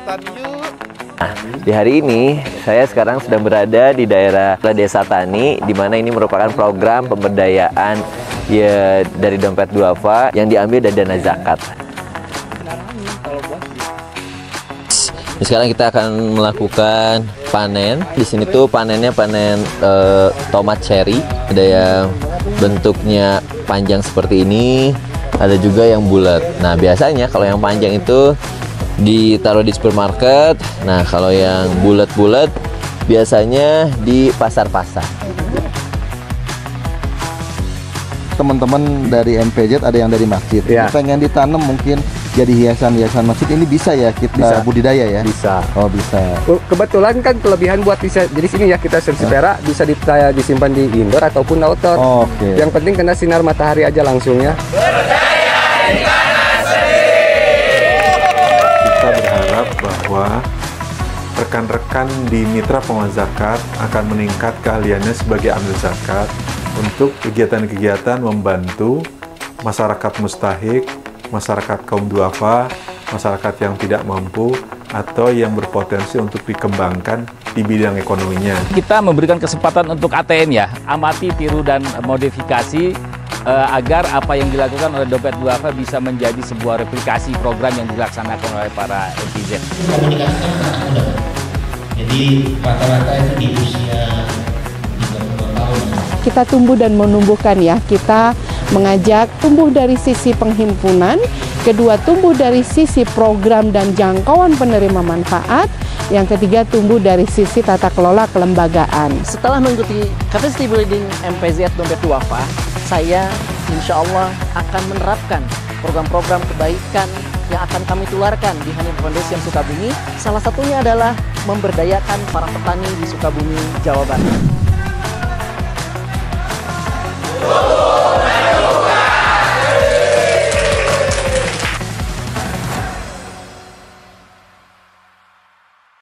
ikutan yuk. Nah, di hari ini saya sekarang sedang berada di daerah Desa Tani, di mana ini merupakan program pemberdayaan ya dari Dompet Duafa yang diambil dari dana zakat. Sekarang kita akan melakukan panen. Di sini tuh panennya panen tomat cherry. Ada yang bentuknya panjang seperti ini, ada juga yang bulat. Nah, biasanya kalau yang panjang itu ditaruh di supermarket. Nah, kalau yang bulat-bulat biasanya di pasar-pasar. Teman-teman dari MPZ ada yang dari masjid, Ya. pengen ditanam mungkin jadi hiasan-hiasan masjid, ini bisa ya kita Bisa. budidaya ya? Bisa. Oh bisa. Kebetulan kan kelebihan buat bisa jadi sini ya, kita Sersipera bisa disimpan di indoor ataupun outdoor. Oh, oke. Yang penting kena sinar matahari aja langsung ya. Kita berharap bahwa rekan-rekan di Mitra Pengelola Zakat akan meningkat keahliannya sebagai amil zakat untuk kegiatan-kegiatan membantu masyarakat mustahik, masyarakat kaum duafa, masyarakat yang tidak mampu, atau yang berpotensi untuk dikembangkan di bidang ekonominya. Kita memberikan kesempatan untuk ATN ya, amati, tiru, dan modifikasi agar apa yang dilakukan oleh Dompet Duafa bisa menjadi sebuah replikasi program yang dilaksanakan oleh para MPZ. Komunikasikan anak muda. Jadi rata-rata itu di usia 32 tahun. Kita tumbuh dan menumbuhkan ya, kita mengajak tumbuh dari sisi penghimpunan, kedua tumbuh dari sisi program dan jangkauan penerima manfaat, yang ketiga tumbuh dari sisi tata kelola kelembagaan. Setelah mengikuti Capacity Building MPZ Dompet Duafa, saya insya Allah akan menerapkan program-program kebaikan yang akan kami tularkan di Hanif Foundation Sukabumi. Salah satunya adalah memberdayakan para petani di Sukabumi, Jawa Barat.